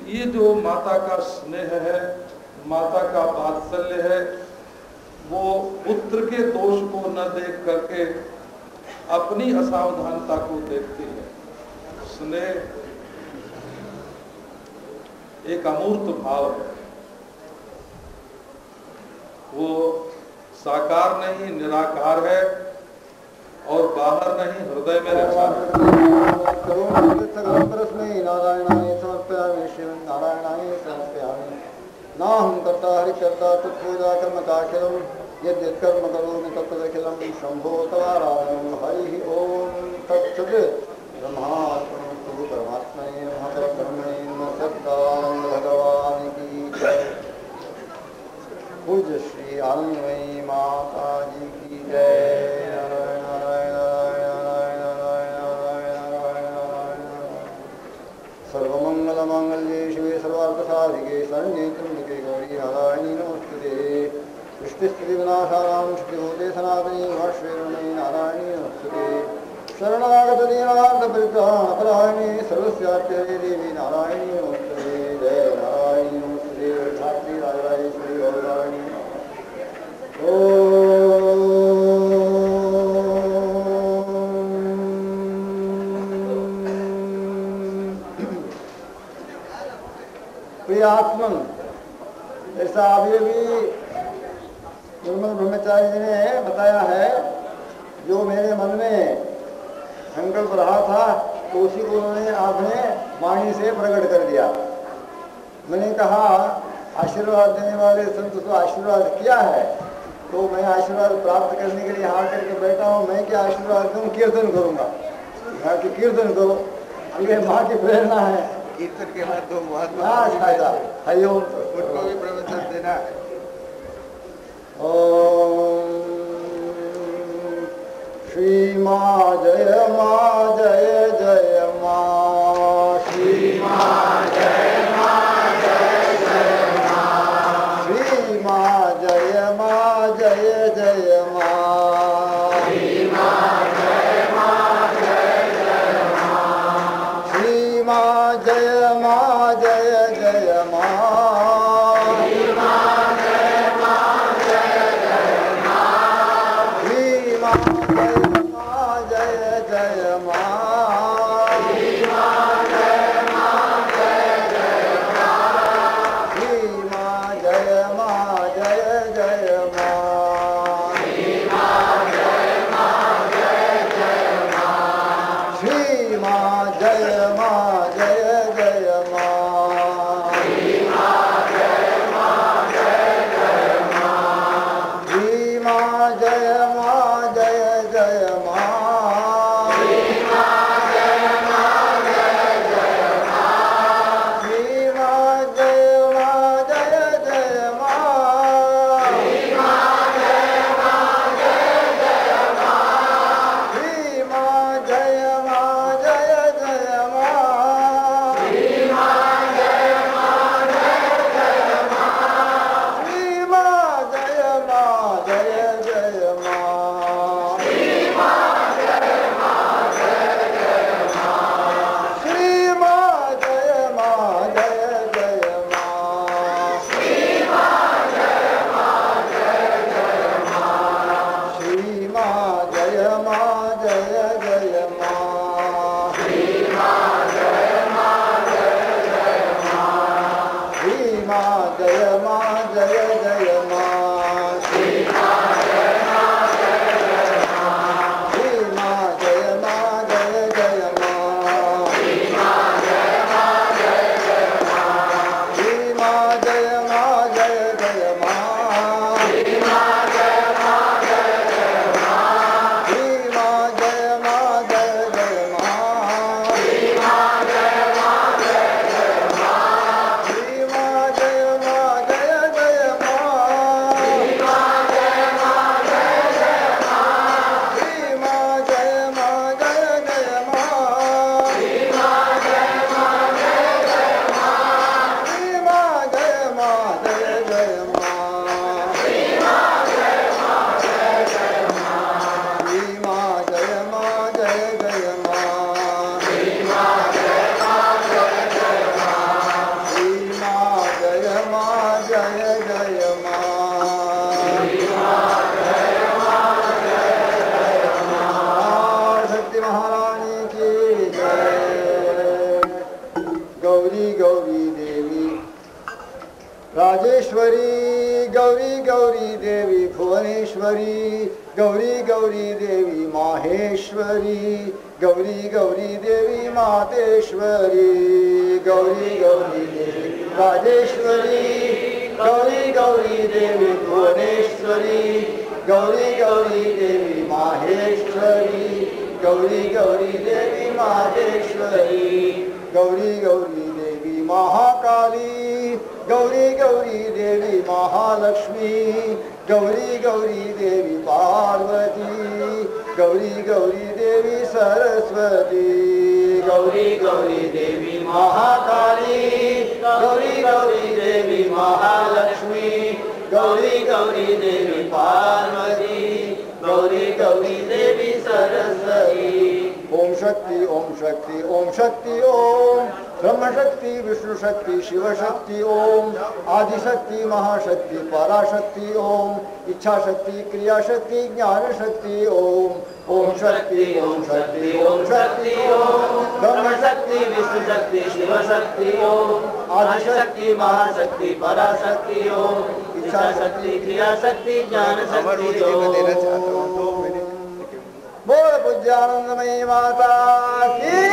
ये जो माता का स्नेह है, माता का वात्सल्य है, वो पुत्र के दोष को न देख करके अपनी असावधानता को देखती है। स्नेह एक अमूर्त भाव है, वो साकार नहीं निराकार है और बाहर नहीं हृदय में रहता है। नाहं कर्ता हरिकर्ता तत्पूजा कर्मचाखिलम् यद्यत्कर्म करोमि तत्तदखिलं शम्भो तवाराधनं। हरिः ओम तत्सत्। ब्रह्मार्पणमस्तु परमात्मने नमः। ब्रह्मणे नमः। सच्चिदानंद भगवान की जय। पूज्य श्री आनंदमयी माता जी की जय। सर्वमंगलमांगल्ये शिवे सर्वार्थसाधिके शरण्ये त्र्यंबके गौरी नारायणी नमोस्तुते। सृष्टिस्थितिविनाशानां श्रुतिभूते सनातनी भाष्येरणे नारायणी नमोस्तुते। शरणागतदीनार्थपरित्राणपरायणे सर्वस्यार्थे देवी नारायणी नमोस्तुते। जय नारायणी नमोस्तुते। भारती राजराजेश्वरी गौरवाणी। आत्मन ऐसा अभी भी निर्मल ब्रह्मचारी जी ने बताया है। जो मेरे मन में संकल्प रहा था तो उसी को उन्होंने आपने वाणी से प्रकट कर दिया। मैंने कहा आशीर्वाद देने वाले संत को आशीर्वाद किया है तो मैं आशीर्वाद प्राप्त करने के लिए हाथ करके बैठा हूँ। मैं क्या आशीर्वाद दूँ? कीर्तन करूँगा। यहाँ की कीर्तन करो, ये माँ की प्रेरणा है। कीर्तन के बाद तो हरिओम उनको भी प्रवचन देना है। ओम श्री माँ जय माँ जय जय माँ। श्री माँ जय माँ जय जय माँ। श्री माँ जय माँ जय जय माँ। श्री माँ जय माँ जय जय माँ। श्री माँ जय माँ जय जय माँ। श्री माँ जय माँ जय जय माँ। श्री माँ जय माँ जय जय माँ। श्री माँ जय माँ जय जय माँ। श्री माँ जय माँ जय जय माँ। श्री माँ जय माँ जय जय माँ। श्री माँ जय माँ जय जय माँ। श्री माँ गौरी गौरी देवी राजेश्वरी, गौरी गौरी देवी भुवनेश्वरी, गौरी गौरी देवी माहेश्वरी, गौरी गौरी देवी मातेश्वरी, गौरी गौरी देवी राजेश्वरी, गौरी गौरी देवी भुवनेश्वरी, गौरी गौरी देवी माहेश्वरी, गौरी गौरी देवी माहेश्वरी, गौरी गौरी देवी महाकाली, गौरी गौरी देवी महालक्ष्मी, गौरी गौरी देवी पार्वती, गौरी गौरी देवी सरस्वती, गौरी गौरी देवी महाकाली, गौरी गौरी देवी महालक्ष्मी, गौरी गौरी देवी पार्वती, गौरी गौरी देवी सरस्वती। ओम शक्ति ओम शक्ति ओम शक्ति ओम ब्रह्म शक्ति विष्णु शक्ति शिव शक्ति ओम आदिशक्ति महाशक्ति पराशक्ति ओम इच्छा शक्ति क्रिया शक्ति ज्ञान शक्ति ओम ओम शक्ति ओम शक्ति ओम शक्ति ओम ब्रह्म शक्ति विष्णु शक्ति शिव शक्ति ओम आदिशक्ति महाशक्ति पराशक्ति ओम इच्छा शक्ति क्रिया शक्ति ज्ञान शक्ति देना चाहता हूँ ओम। बोल पूज्यानंदमयी माता की